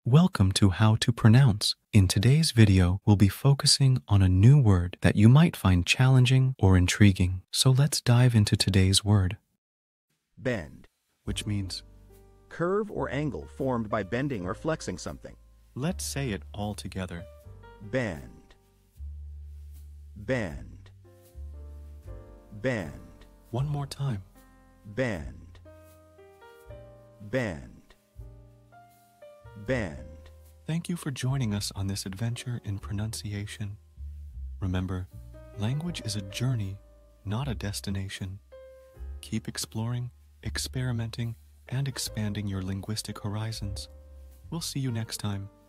Welcome to How to Pronounce. In today's video, we'll be focusing on a new word that you might find challenging or intriguing. So let's dive into today's word. Bend. Which means, Curve or angle formed by bending or flexing something. let's say it all together. Bend. Bend. Bend. One more time. Bend. Bend. Bend. Thank you for joining us on this adventure in pronunciation. Remember, language is a journey, not a destination. Keep exploring, experimenting, and expanding your linguistic horizons. We'll see you next time.